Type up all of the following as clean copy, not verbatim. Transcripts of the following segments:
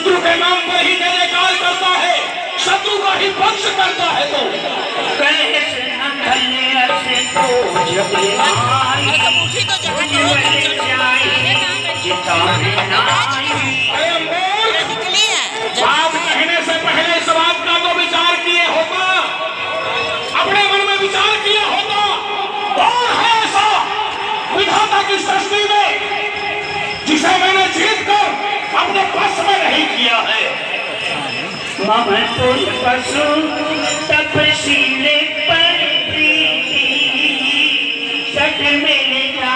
शत्रु के नाम पर ही जय जयकार करता है, शत्रु का ही पक्ष करता है। तो बात कहने से पहले इस बात का तो विचार किए होता, अपने मन में विचार किया होता, कौन है ऐसा विधाता की सृष्टि में जिसे मैंने जीत कर अपने बस में नहीं किया है। पशु तपसीले पर सट मिल जा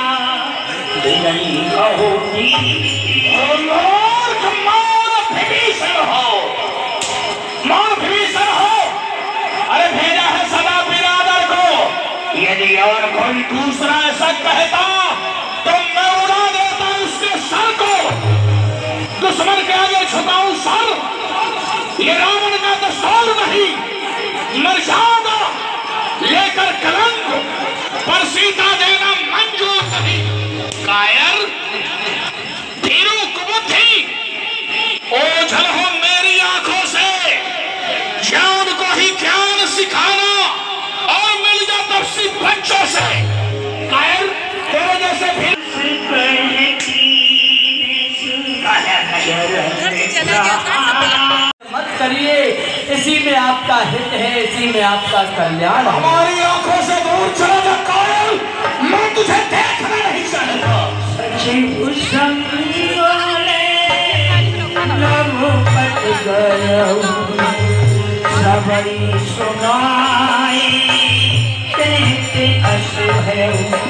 विभीषण हो, अरे भेजा है सदा बिरादर को, यदि और कोई दूसरा ऐसा कहता तो मैं उड़ा देता उसके सर को, दुश्मन के आगे झुकाऊं सर, ये रावण का दस्तूर नहीं, मर्यादा लेकर कलंक पर सीता देना मंजूर नहीं। कायर धीरू कुबुद्धि ओझल हो मेरी आंखों से, ज्ञान को ही ज्ञान सिखाना और मिल जा तपसी बच्चों से। कायर तेरे जैसे भी मत करिए, इसी में आपका हित है, इसी में आपका कल्याण। हमारी आंखों से दूर चला जा कायर, मैं तुझे देखना नहीं चाहता। सबई सुनाए कहते अशु है,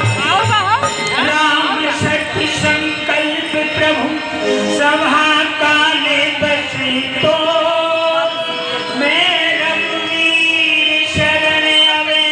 राम सत्य संकल्प प्रभु सभा काले बसे तो, मैं रघुवीर शरण अवे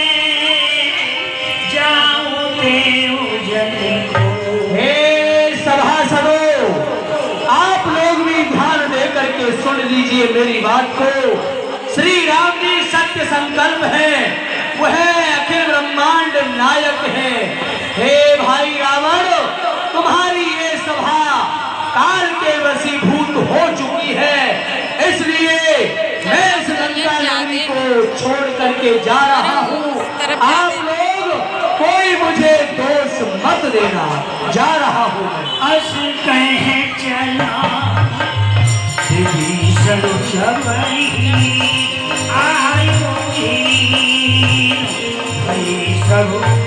जाऊं देव जन को। हे सभासदों, आप लोग भी ध्यान दे करके सुन लीजिए मेरी बात को। श्री राम जी सत्य संकल्प है, वह अखिल ब्रह्मांड नायक है। हे भाई रावण, तुम्हारी ये सभा काल के वशीभूत हो चुकी है, इसलिए मैं इस गंगा नगरी को छोड़ करके जा रहा हूँ। आप लोग कोई मुझे दोष मत देना, जा रहा हूँ। अस कहे चला विभीषण सबई आयो सब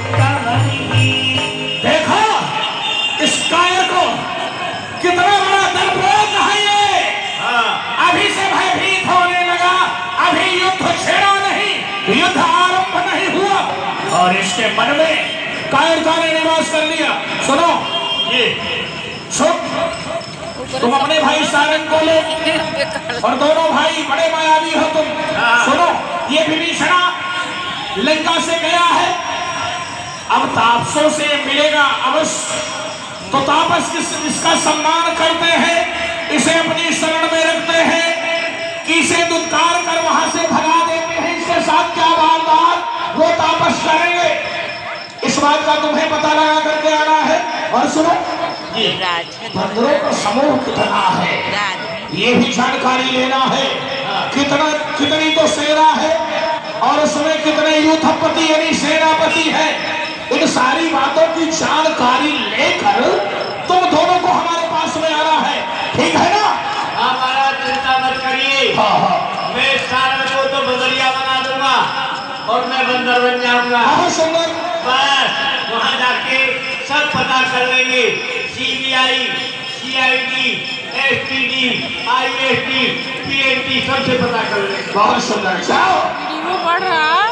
देखो इस कायर को, कितना बड़ा दर्पण है ये। अभी से भयभीत होने लगा, अभी युद्ध छेड़ा नहीं, युद्ध आरंभ नहीं हुआ और इसके मन में कायर का ने निवास कर लिया। सुनो ये सुन, तुम अपने भाई सारंग को लो और दोनों भाई बड़े मायावी हो तुम। सुनो, ये विभीषण लंका से गया है, अब तापसों से मिलेगा अवश्य, तो तापस इसका सम्मान करते हैं, इसे अपनी शरण में रखते हैं कि इसे दुत्कार कर वहां से भगा देते हैं। इसके साथ क्या वारदात वो तापस करेंगे, इस बात का तुम्हें पता लगा करके आना है। और सुनो, बंदरों का समूह कितना है ये भी जानकारी लेना है, कितनी तो सेना है और उसमें कितने युद्धपति यानी सेनापति है, इन सारी बातों की जानकारी लेकर तुम दोनों को हमारे पास में आना है, ठीक है ना? हमारा चिंता मत करिए, मैं सारंग को तो बंदरिया बना दूंगा और मैं बंदर बन जाऊंगा। सुंदर, बस वहाँ जाके सब पता कर लेंगे, CBI, CID, STD, ISD, PNT सबसे पता कर लेंगे। बहुत सुंदर, जाओ। वो पढ़ रहा है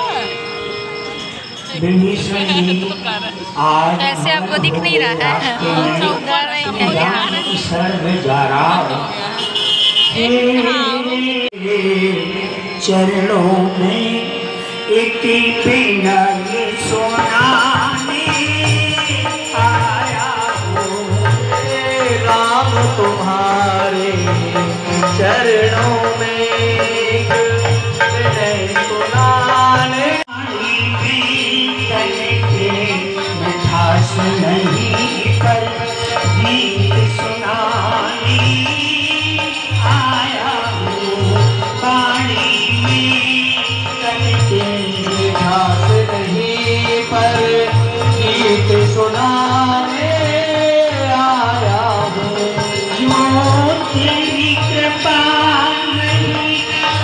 ऐसे आपको दिख नहीं रहा है, चरणों में एक पीना ये सोनाने आया हो, राम तुम्हारे चरणों में सुनाने मिठास नहीं पर गीत सुनानी आया। वाणी में करते घास नहीं पर गीत सुनाने आया हूँ। जो तेरी कृपा नहीं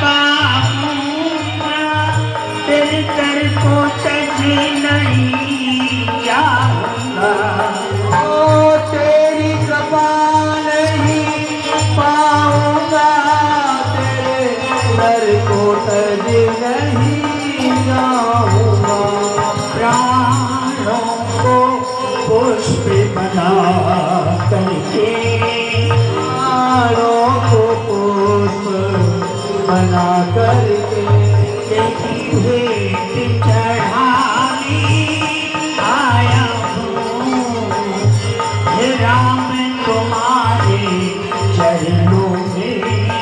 पाऊंगा तेरे दर को तज नहीं जाऊंगा। ओ तेरी कृपा नहीं पाऊंगा तेरे दर को तज नहीं जाऊंगा। प्राणों को पुष्प बना करके प्राणों को पुष्प बना करके तेरी भेंट चढ़ाने आया हूँ। हे राम तुम्हारे चरणों में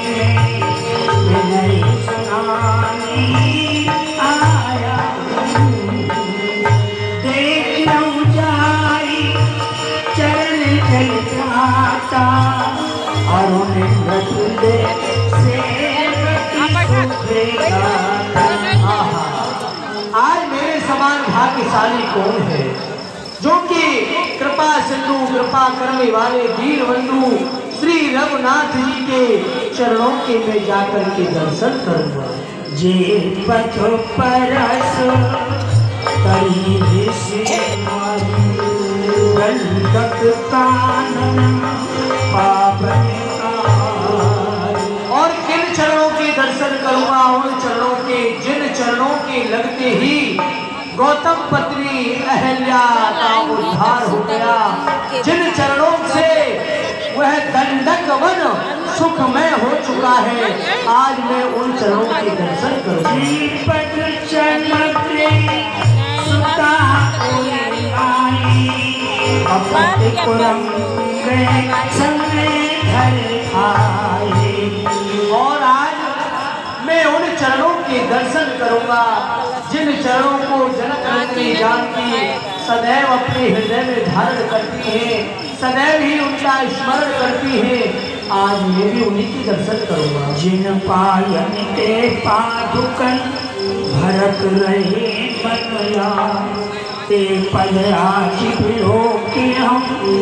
विनय सुनाने आया हूँ। देख लूं जाई चरण जल जाता और उन्हें बदले से आज मेरे समान भाग्यशाली कौन है जो कि कृपा सिंधु कृपा करने वाले दीन बंधु श्री रघुनाथ जी के चरणों के में जाकर के दर्शन करूंगा। जे पथ परस करी से गंधक कानन पावन और किन चरणों के दर्शन करूंगा? उन चरणों के जिन चरणों के लगते ही गौतम पत्नी अहल्या का उद्धार हो गया, जिन चरणों से वह दंडक वन सुखमय हो चुका है, आज मैं उन चरणों के दर्शन करूंगा। दीपक चमके सुता आई अपतिपुरम में समय धर आए। और आज मैं उन चरणों के दर्शन करूंगा जिन चरणों को जनक जानती सदैव अपने हृदय में धारण करती है, सदैव ही उनका स्मरण करती है। आज मैं भी उन्हीं के दर्शन करूंगा। जिन पायन के पादुकन भरत रहे मनया ते पद आखि बिलो के हम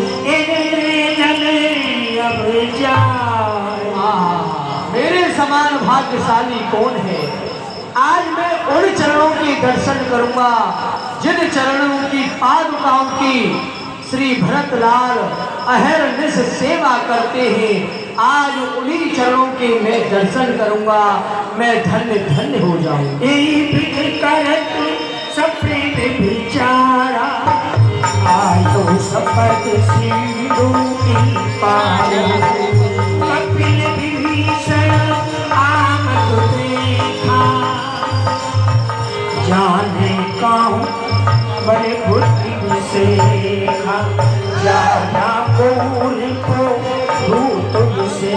अब जाए। मेरे समान भाग्यशाली कौन है? आज मैं उन चरणों के दर्शन करूंगा जिन चरणों की पादुकाओं की श्री भरतलाल अहरनिश सेवा करते हैं। आज उन्हीं चरणों के मैं दर्शन करूंगा, मैं धन्य धन्य हो जाऊंगा। करत सप्रेम विचारा आयो सपत सिंधु की पारा। कपिल विभीषण आमद देखा जाने काहूँ बड़े बुद्धि से देखा। जाना बोल को भूत से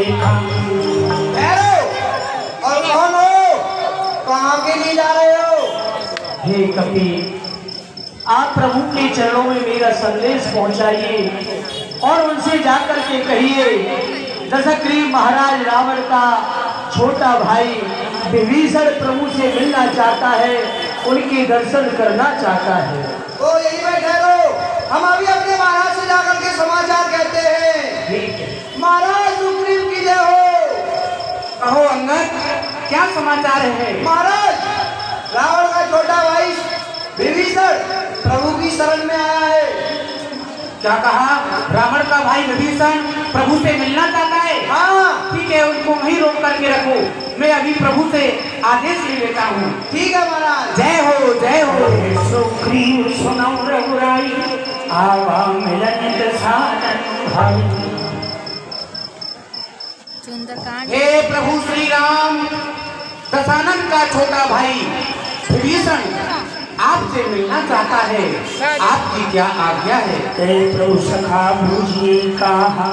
और कौन हो? कहाँ के लिए जा रहे हो? हे कपिल, आप प्रभु के चरणों में मेरा संदेश पहुंचाइए और उनसे जाकर के कहिए दशग्रीव महाराज रावण का छोटा भाई विभीषण प्रभु से मिलना चाहता है, उनके दर्शन करना चाहता है। तो यही बैठे रहो, हम अभी अपने महाराज से जाकर के समाचार कहते हैं। महाराज सुग्रीव की जय हो। कहो अंगद, क्या समाचार है? महाराज, रावण का छोटा भाई विभीषण प्रभु की शरण में आया है। क्या कहा? रावण का भाई विभीषण प्रभु से मिलना चाहता है? हाँ ठीक है, उनको वहीं रोक करके रखो, मैं अभी प्रभु से आदेश ले लेता हूँ। ठीक है महाराज। जय हो जय हो। सुग्रीव सुनो रघुराई आवा मिलन दसानन भाई। सुंदरकांड। हे प्रभु श्री राम, दशानन का छोटा भाई विभीषण आपसे मिलना चाहता है, आपकी क्या आज्ञा है? ते प्रभु सखा भूजिए कहा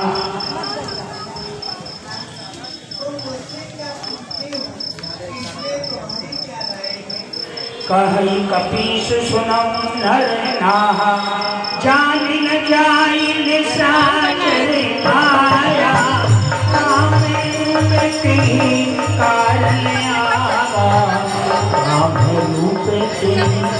कही कपीस सुनौ नर नाहा जान न जाई निसाचर आया। कारण आवा राम रूप से।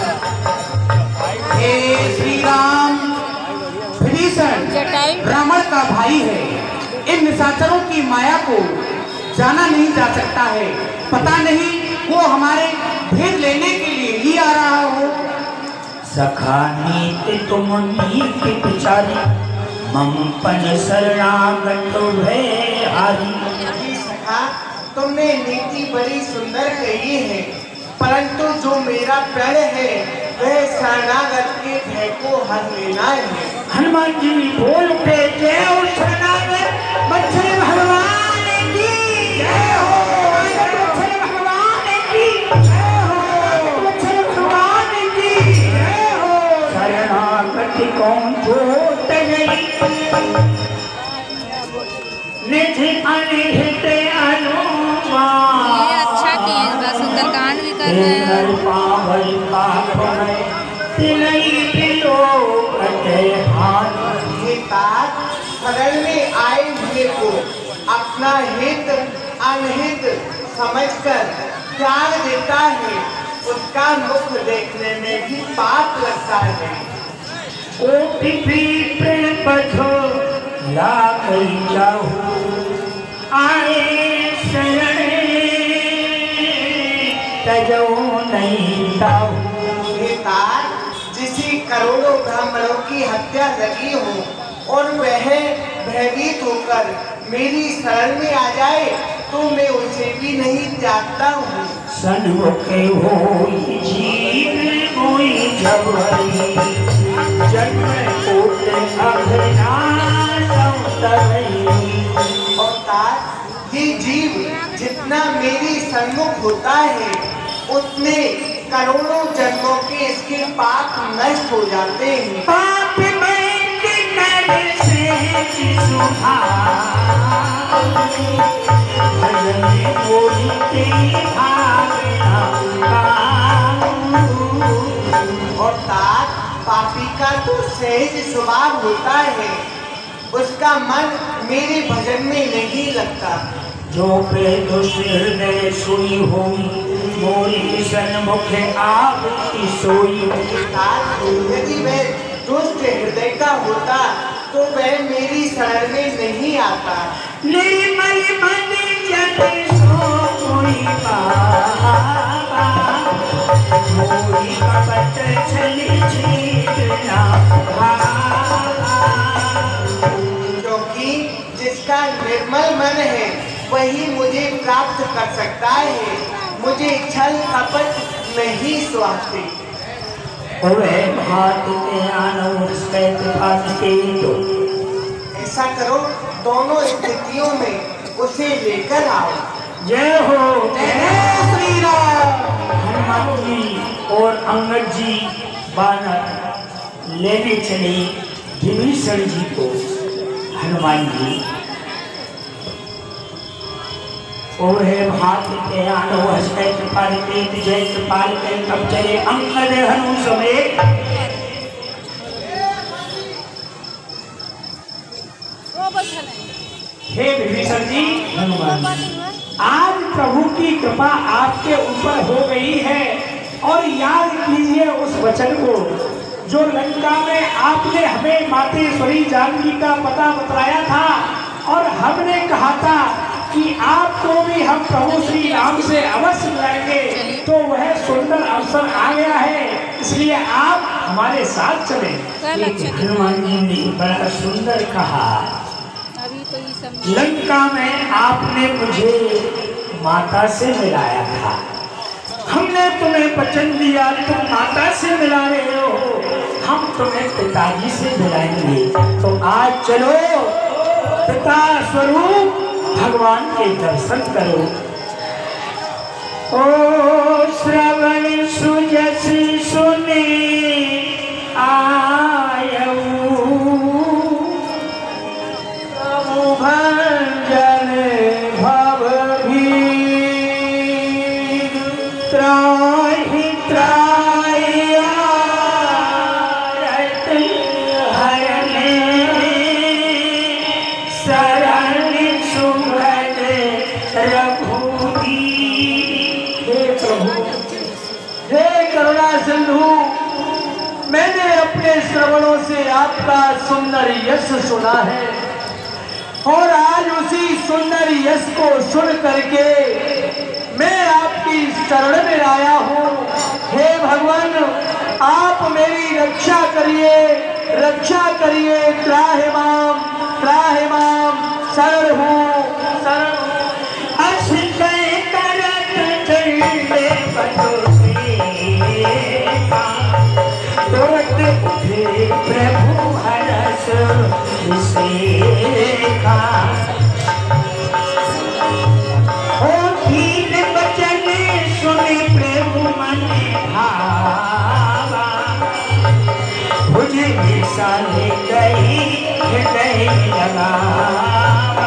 हे श्री राम, विभीषण रावण का भाई है। इन निशाचरों की माया को जाना नहीं जा सकता है। पता नहीं वो हमारे भेद लेने के लिए ही आ रहा हो। सखा नीत तुम नीत विचारी ममपन शरणागत भय हारी। जी सखा, तुमने नीति बड़ी सुंदर कही है, परंतु जो मेरा प्रण है वह शरणागत के भय को हर लेना है। हनुमान जी बोलते जय हो शरणागत बच्चे भगवान की जय हो, बच्चे भगवान की जय हो, बच्चे भगवान की जय हो। शरणागत कौन छोट गई निज अनिहित अनुमान। ये अच्छा किए, इस बार सुंदरकांड भी कर रहे हैं। पावल पाप में तिलई पिलो कटे हाथ। ये तात शरण में आए हुए को अपना हित अनहित समझकर त्याग देता है, उसका मुख देखने में भी पाप लगता है। कोटि प्रेम बधो लागई जाहु आए शरण तजो नहीं ताहु। ये तात जिसे करोड़ों ब्राह्मणों की हत्या लगी हो और वह भयभीत होकर मेरी शरण में आ जाए तो मैं उसे भी नहीं त्यागता हूँ। सन्मुख होई जीव मोई जबरी जन्म कोट अघनासम तरई। और तात ये जीव जितना मेरी सन्मुख होता है उतने करोड़ों जन्मों के इसके पाप नष्ट हो जाते हैं। पाप में नर से सुहा भजन बोलते भावना। और तात पापी का तो सहज स्वभाव होता है, उसका मन मेरे भजन में नहीं लगता। जो प्रेत हृदय सोई होई मोरी सन्मुख आप की सोई। तात यदि वह दुष्ट हृदय का होता तो वह मेरी शरण में नहीं आता। निर्मल मन जन सोई बाबा मोरी कपट छली छीटना भावा। क्योंकि जिसका निर्मल मन है वही मुझे प्राप्त कर सकता है, मुझे छल कपट नहीं सुहाते। ऐसा करो, दोनों स्थितियों में उसे लेकर आओ। जय हो जय श्री राम। हनुमान जी और अंगद जी बानर लेने चले विभीषण जी को। हनुमान जी ओहे भात के आनो हस्ते कृपाल के जय कृपाल के तब चले अंगद हनु समेत। हे विभीषण जी, हनुमान आज प्रभु की कृपा आपके ऊपर हो गई है और याद कीजिए उस वचन को जो लंका में आपने हमें मातेश्वरी जानकी का पता बतलाया था और हमने कहा था कि आपको भी हम प्रभु श्री राम से अवश्य मिलाएंगे। तो वह सुंदर अवसर आ गया है, इसलिए आप हमारे साथ चले। हनुमान जी ने बड़ा सुंदर कहा, अभी तो ये समझ लंका में आपने मुझे माता से मिलाया था, हमने तुम्हें वचन दिया तुम माता से मिला रहे हो, हम तुम्हें पिताजी से मिलाएंगे। तो आज चलो पिता स्वरूप भगवान के दर्शन करो। ओ श्रवण सुजस सुने आयऊ भंजन भव भीर त्राहि त्राहि आरत हरने शरण सुगत रघुबीर हे करुणा सिंधु, मैंने अपने श्रवणों से आपका सुंदर यश सुना है और आज उसी सुंदर यश को सुन करके मैं आपकी शरण में आया हूँ। हे भगवान, आप मेरी रक्षा करिए, रक्षा करिए। त्राहिमाम त्राहिमाम, शरण हूँ शरण हूँ। प्रभु हरस देखा ओ गीत बचन सुने प्रभु मन भावा मुझे साले गई हृदय लगावा।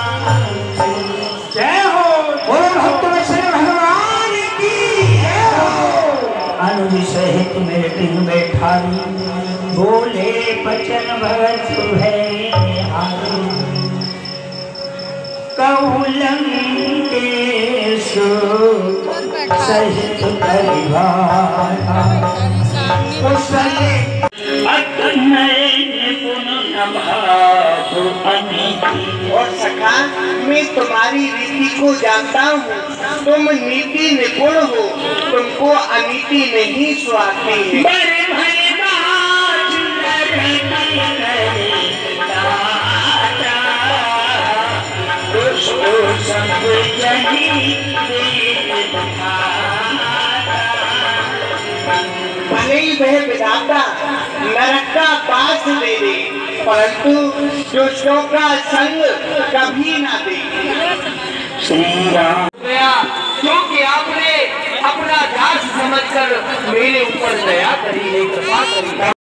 जय हो बोलो भक्त वत्सल भगवान की जय हो। अनुज सहित मेरे दिन बैठारी बोले बचन भगत है कौलंकेश सहित परिवार और सखा, मैं तुम्हारी रीति को जानता हूँ। तुम नीति निपुण हो, तुमको अनीति नहीं सुहाती है। भले ही वह विधाता नरक का पास दे दे, परंतु दुष्टों का संग कभी ना दे। श्री राम गया क्योंकि आपने अपना दास समझकर मेरे ऊपर दया करी, कृपा करी।